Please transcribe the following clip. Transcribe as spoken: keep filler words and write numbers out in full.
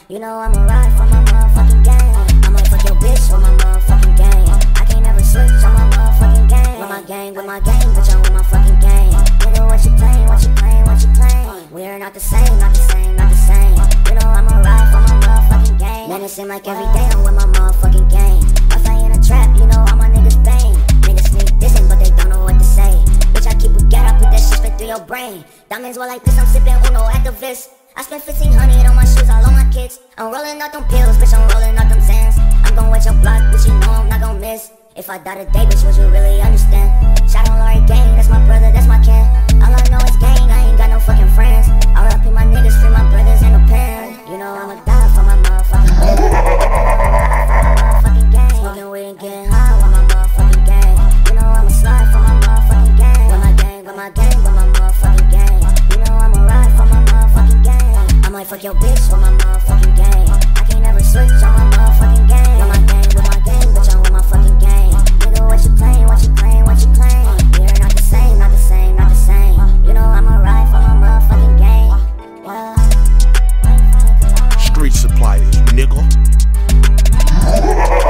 You know I'ma ride for my motherfucking gang. I'ma fuck your bitch with my motherfucking gang. I can't never switch on my motherfucking gang. With my gang, with my gang, bitch, I'm with my fucking gang. Nigga, what you playing, what you playing, what you playing? We're not the same, not the same, not the same. You know I'ma ride for my motherfucking gang. Man, it seem like every day I'm with my motherfucking gang. If I in a trap, you know all my niggas bang. Niggas sneak dissing, but they don't know what to say. Bitch, I keep a get, I put that shit straight through your brain. Diamonds were like this, I'm sipping Uno activist. I spent fifteen hundred on my shoes, all on my kids. I'm rolling out them pills, bitch, I'm rolling out them Zans. I'm gon' wet your block, bitch, you know I'm not gon' miss. If I die today, bitch, would you really understand? Shout out Laurie Gang, that's my brother, that's my kin. All I know is gang, I ain't got no fucking friends. R I P my niggas, free my brothers in the pen. You know I'ma die for my motherfucking gang. Motherfucking gang. Smoking weed and getting high with my motherfucking gang. You know I'ma slide for my motherfucking gang. With my gang, with my gang, with my motherfucking gang. You know I'ma ride for my motherfucking gang. I might fuck your bitch with my motherfucking gang. I can't never switch on my motherfucking gang. With my gang, with my gang, bitch, I'm with my fucking gang. Nigga, what you playing, what you playing, what you playing? We're not the same, not the same, not the same. You know I'ma ride for my motherfucking gang. Yeah. Street suppliers, nigga.